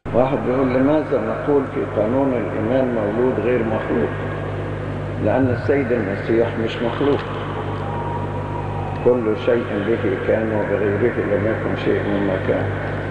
واحد بيقول لماذا نقول في قانون الإيمان مولود غير مخلوق؟ لأن السيد المسيح مش مخلوق. كل شيء به كان وبغيره لم يكن شيء مما كان.